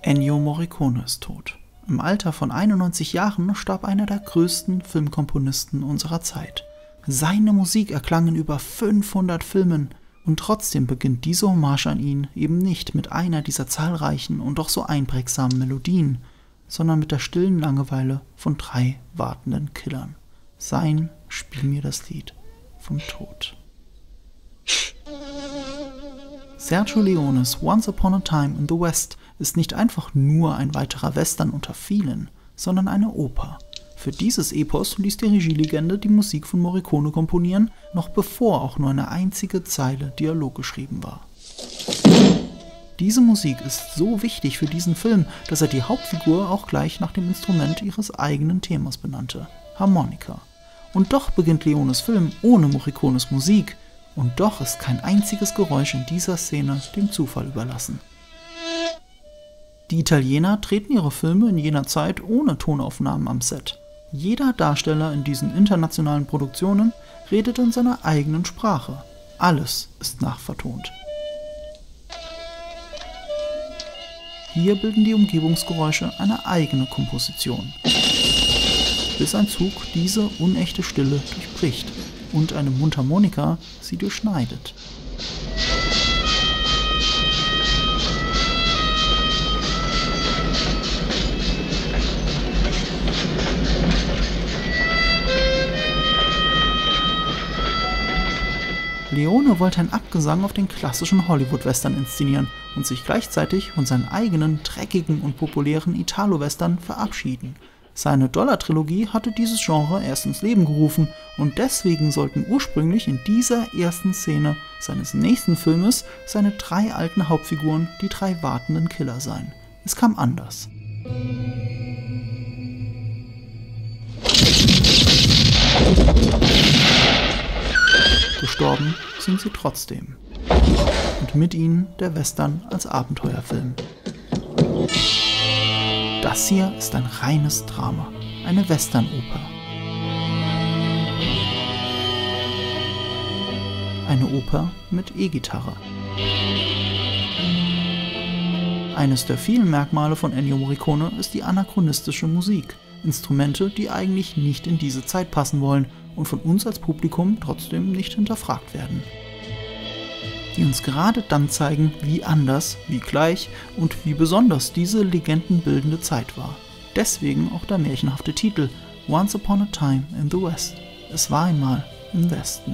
Ennio Morricone ist tot. Im Alter von 91 Jahren starb einer der größten Filmkomponisten unserer Zeit. Seine Musik erklang in über 500 Filmen und trotzdem beginnt diese Hommage an ihn eben nicht mit einer dieser zahlreichen und doch so einprägsamen Melodien, sondern mit der stillen Langeweile von 3 wartenden Killern. Sein Spiel mir das Lied vom Tod. Sergio Leones Once Upon a Time in the West ist nicht einfach nur ein weiterer Western unter vielen, sondern eine Oper. Für dieses Epos ließ die Regielegende die Musik von Morricone komponieren, noch bevor auch nur eine einzige Zeile Dialog geschrieben war. Diese Musik ist so wichtig für diesen Film, dass er die Hauptfigur auch gleich nach dem Instrument ihres eigenen Themas benannte, Harmonika. Und doch beginnt Leones Film ohne Morricones Musik, und doch ist kein einziges Geräusch in dieser Szene dem Zufall überlassen. Die Italiener drehten ihre Filme in jener Zeit ohne Tonaufnahmen am Set. Jeder Darsteller in diesen internationalen Produktionen redet in seiner eigenen Sprache. Alles ist nachvertont. Hier bilden die Umgebungsgeräusche eine eigene Komposition, bis ein Zug diese unechte Stille durchbricht und eine Mundharmonika sie durchschneidet. Leone wollte einen Abgesang auf den klassischen Hollywood-Western inszenieren und sich gleichzeitig von seinen eigenen, dreckigen und populären Italo-Western verabschieden. Seine Dollar-Trilogie hatte dieses Genre erst ins Leben gerufen und deswegen sollten ursprünglich in dieser ersten Szene seines nächsten Filmes seine 3 alten Hauptfiguren die 3 wartenden Killer sein. Es kam anders. Gestorben sind sie trotzdem. Und mit ihnen der Western als Abenteuerfilm. Das hier ist ein reines Drama, eine Westernoper. Eine Oper mit E-Gitarre. Eines der vielen Merkmale von Ennio Morricone ist die anachronistische Musik. Instrumente, die eigentlich nicht in diese Zeit passen wollen und von uns als Publikum trotzdem nicht hinterfragt werden. Die uns gerade dann zeigen, wie anders, wie gleich und wie besonders diese legendenbildende Zeit war. Deswegen auch der märchenhafte Titel Once Upon a Time in the West. Es war einmal im Westen.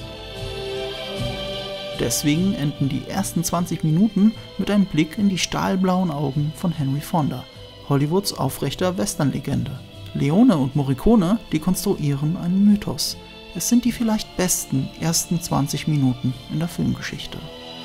Deswegen enden die ersten 20 Minuten mit einem Blick in die stahlblauen Augen von Henry Fonda, Hollywoods aufrechter Westernlegende. Leone und Morricone dekonstruieren einen Mythos. Es sind die vielleicht besten ersten 20 Minuten in der Filmgeschichte.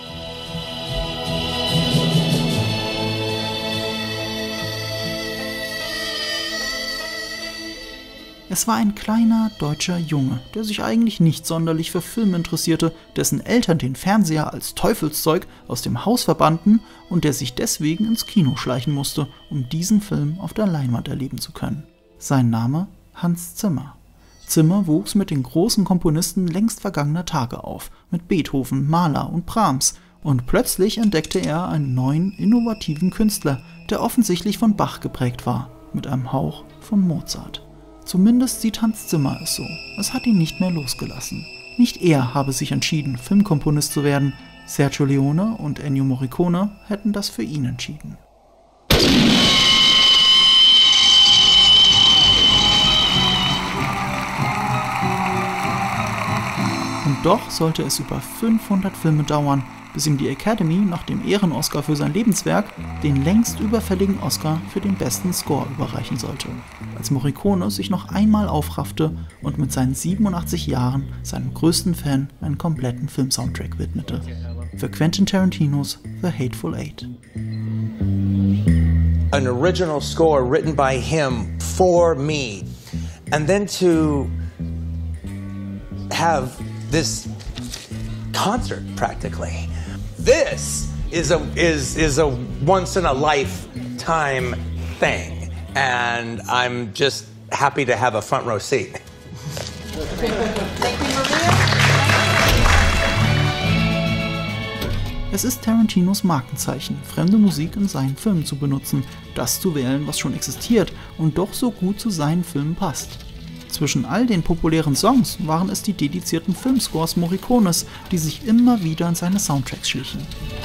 Es war ein kleiner deutscher Junge, der sich eigentlich nicht sonderlich für Film interessierte, dessen Eltern den Fernseher als Teufelszeug aus dem Haus verbannten und der sich deswegen ins Kino schleichen musste, um diesen Film auf der Leinwand erleben zu können. Sein Name? Hans Zimmer. Zimmer wuchs mit den großen Komponisten längst vergangener Tage auf, mit Beethoven, Mahler und Brahms, und plötzlich entdeckte er einen neuen, innovativen Künstler, der offensichtlich von Bach geprägt war, mit einem Hauch von Mozart. Zumindest sieht Hans Zimmer es so. Es hat ihn nicht mehr losgelassen. Nicht er habe sich entschieden, Filmkomponist zu werden. Sergio Leone und Ennio Morricone hätten das für ihn entschieden. Und doch sollte es über 500 Filme dauern, bis ihm die Academy nach dem Ehren-Oscar für sein Lebenswerk den längst überfälligen Oscar für den besten Score überreichen sollte, als Morricone sich noch einmal aufraffte und mit seinen 87 Jahren seinem größten Fan einen kompletten Filmsoundtrack widmete, für Quentin Tarantinos The Hateful Eight. An original score written by him for me, and then to have this concert practically. This is a once in a lifetime thing, and I'm just happy to have a front row seat. Thank you, Maria. Es ist Tarantinos Markenzeichen, fremde Musik in seinen Filmen zu benutzen, das zu wählen, was schon existiert und doch so gut zu seinen Filmen passt. Zwischen all den populären Songs waren es die dedizierten Filmscores Morricones, die sich immer wieder in seine Soundtracks schlichen.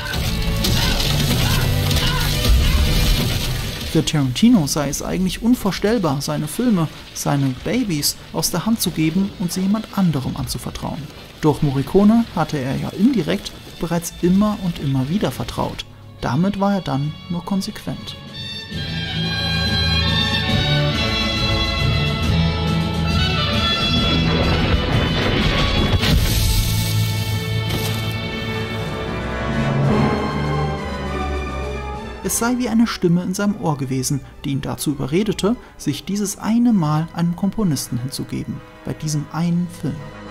Für Tarantino sei es eigentlich unvorstellbar, seine Filme, seine Babys aus der Hand zu geben und sie jemand anderem anzuvertrauen. Doch Morricone hatte er ja indirekt bereits immer und immer wieder vertraut. Damit war er dann nur konsequent. Es sei wie eine Stimme in seinem Ohr gewesen, die ihn dazu überredete, sich dieses eine Mal einem Komponisten hinzugeben, bei diesem einen Film.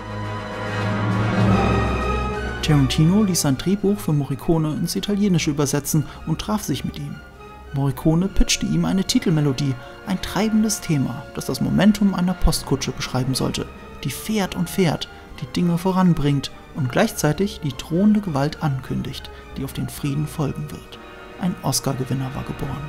Tarantino ließ sein Drehbuch für Morricone ins Italienische übersetzen und traf sich mit ihm. Morricone pitchte ihm eine Titelmelodie, ein treibendes Thema, das das Momentum einer Postkutsche beschreiben sollte, die fährt und fährt, die Dinge voranbringt und gleichzeitig die drohende Gewalt ankündigt, die auf den Frieden folgen wird. Ein Oscar-Gewinner war geboren.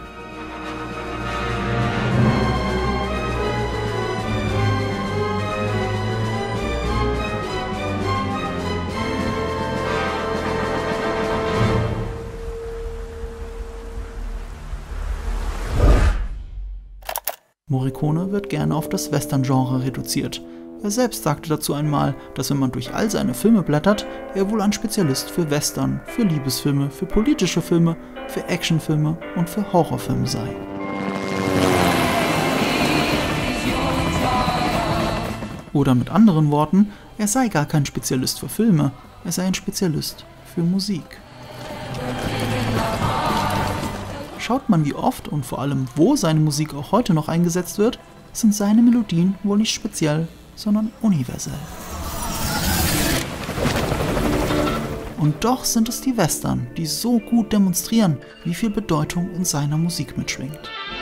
Morricone wird gerne auf das Western-Genre reduziert. Er selbst sagte dazu einmal, dass wenn man durch all seine Filme blättert, er wohl ein Spezialist für Western, für Liebesfilme, für politische Filme, für Actionfilme und für Horrorfilme sei. Oder mit anderen Worten, er sei gar kein Spezialist für Filme, er sei ein Spezialist für Musik. Schaut man, wie oft und vor allem wo seine Musik auch heute noch eingesetzt wird, sind seine Melodien wohl nicht speziell, sondern universell. Und doch sind es die Western, die so gut demonstrieren, wie viel Bedeutung in seiner Musik mitschwingt.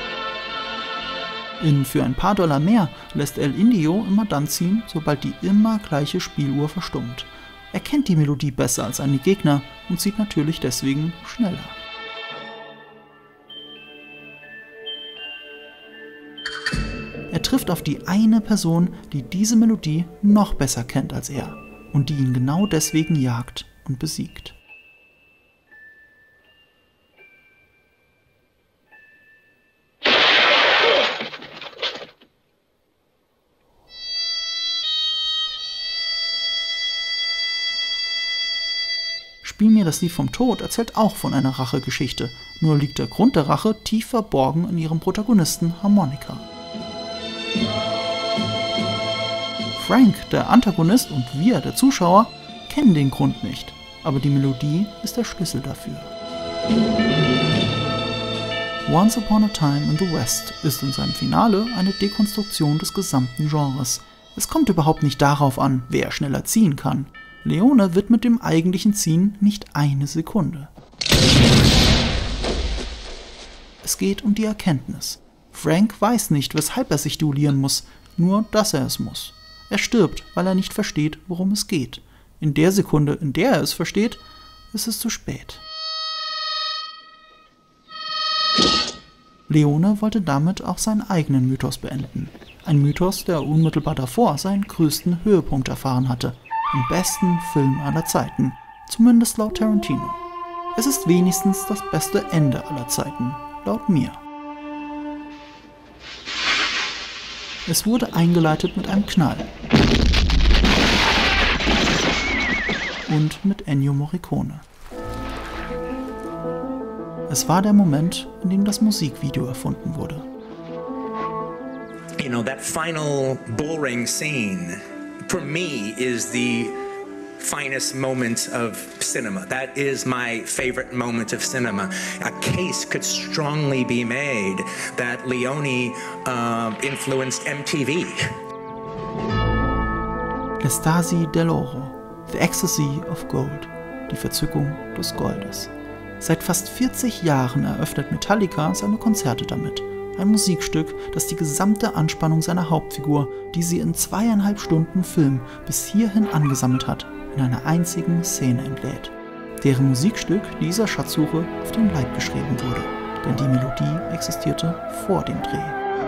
In Für ein paar Dollar mehr lässt El Indio immer dann ziehen, sobald die immer gleiche Spieluhr verstummt. Er kennt die Melodie besser als seine Gegner und zieht natürlich deswegen schneller. Er trifft auf die eine Person, die diese Melodie noch besser kennt als er und die ihn genau deswegen jagt und besiegt. Spiel mir das Lied vom Tod erzählt auch von einer Rachegeschichte, nur liegt der Grund der Rache tief verborgen in ihrem Protagonisten Harmonica. Frank, der Antagonist, und wir, der Zuschauer, kennen den Grund nicht, aber die Melodie ist der Schlüssel dafür. Once Upon a Time in the West ist in seinem Finale eine Dekonstruktion des gesamten Genres. Es kommt überhaupt nicht darauf an, wer schneller ziehen kann. Leone widmet dem eigentlichen Ziehen nicht eine Sekunde. Es geht um die Erkenntnis. Frank weiß nicht, weshalb er sich duellieren muss, nur dass er es muss. Er stirbt, weil er nicht versteht, worum es geht. In der Sekunde, in der er es versteht, ist es zu spät. Leone wollte damit auch seinen eigenen Mythos beenden. Ein Mythos, der unmittelbar davor seinen größten Höhepunkt erfahren hatte. Im besten Film aller Zeiten, zumindest laut Tarantino. Es ist wenigstens das beste Ende aller Zeiten, laut mir. Es wurde eingeleitet mit einem Knall. Und mit Ennio Morricone. Es war der Moment, in dem das Musikvideo erfunden wurde. You know, that final bullring scene, for me, is the finest moment of cinema. That is my favorite moment of cinema. A case could strongly be made that Leone influenced MTV. L'Estasi dell'Oro, The Ecstasy of Gold, die Verzückung des Goldes. Seit fast 40 Jahren eröffnet Metallica seine Konzerte damit. Ein Musikstück, das die gesamte Anspannung seiner Hauptfigur, die sie in 2,5 Stunden Film bis hierhin angesammelt hat, in einer einzigen Szene entlädt. deren Musikstück dieser Schatzsuche auf den Leib geschrieben wurde, denn die Melodie existierte vor dem Dreh.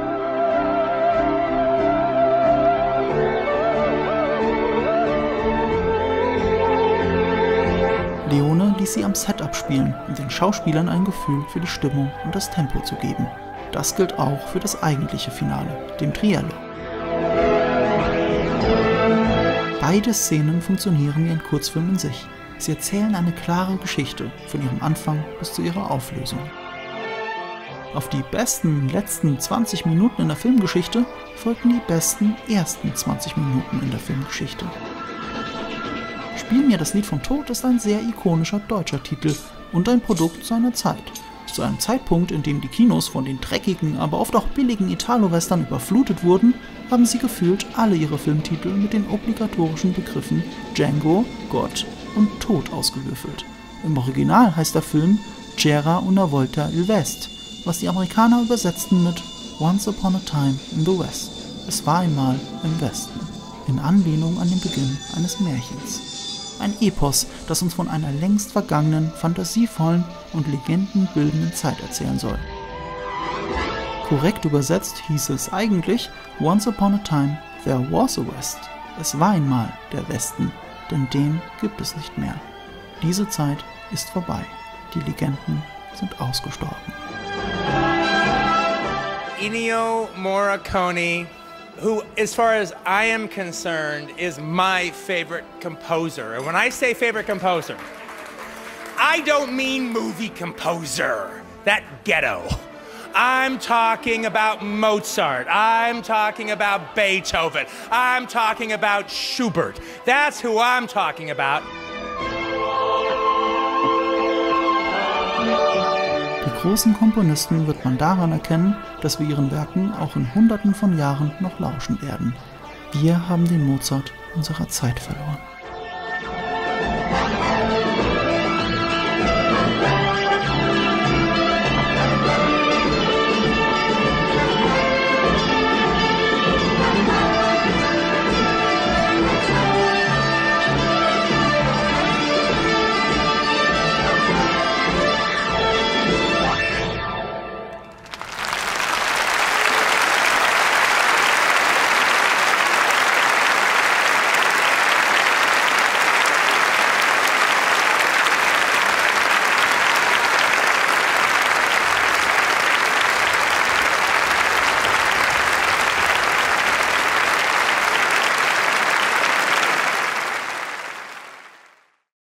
Leone ließ sie am Set abspielen, um den Schauspielern ein Gefühl für die Stimmung und das Tempo zu geben. Das gilt auch für das eigentliche Finale, dem Triello. Beide Szenen funktionieren wie ein Kurzfilm in sich. Sie erzählen eine klare Geschichte, von ihrem Anfang bis zu ihrer Auflösung. Auf die besten letzten 20 Minuten in der Filmgeschichte folgten die besten ersten 20 Minuten in der Filmgeschichte. Spiel mir das Lied vom Tod ist ein sehr ikonischer deutscher Titel und ein Produkt seiner Zeit. Zu einem Zeitpunkt, in dem die Kinos von den dreckigen, aber oft auch billigen Italo-Western überflutet wurden, haben sie gefühlt alle ihre Filmtitel mit den obligatorischen Begriffen Django, Gott und Tod ausgewürfelt. Im Original heißt der Film C'era una volta il West, was die Amerikaner übersetzten mit Once upon a time in the West. Es war einmal im Westen, in Anlehnung an den Beginn eines Märchens. Ein Epos, das uns von einer längst vergangenen, fantasievollen und legendenbildenden Zeit erzählen soll. Korrekt übersetzt hieß es eigentlich Once upon a time there was a West. Es war einmal der Westen, denn den gibt es nicht mehr. Diese Zeit ist vorbei. Die Legenden sind ausgestorben. Ennio Morricone, who, as far as I am concerned, is my favorite composer. And when I say favorite composer, I don't mean movie composer, that ghetto. I'm talking about Mozart. I'm talking about Beethoven. I'm talking about Schubert. That's who I'm talking about. Die großen Komponisten wird man daran erkennen, dass wir ihren Werken auch in Hunderten von Jahren noch lauschen werden. Wir haben den Mozart unserer Zeit verloren.